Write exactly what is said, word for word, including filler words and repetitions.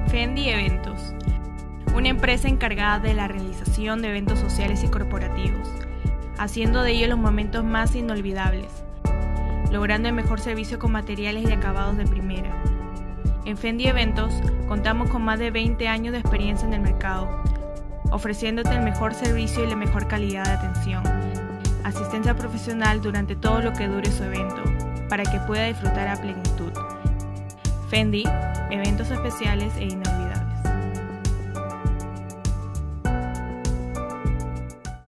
Fendi Eventos, una empresa encargada de la realización de eventos sociales y corporativos, haciendo de ellos los momentos más inolvidables, logrando el mejor servicio con materiales y acabados de primera. En Fendi Eventos contamos con más de veinte años de experiencia en el mercado, ofreciéndote el mejor servicio y la mejor calidad de atención, asistencia profesional durante todo lo que dure su evento, para que pueda disfrutar a plenitud. Fendi, eventos especiales e inolvidables.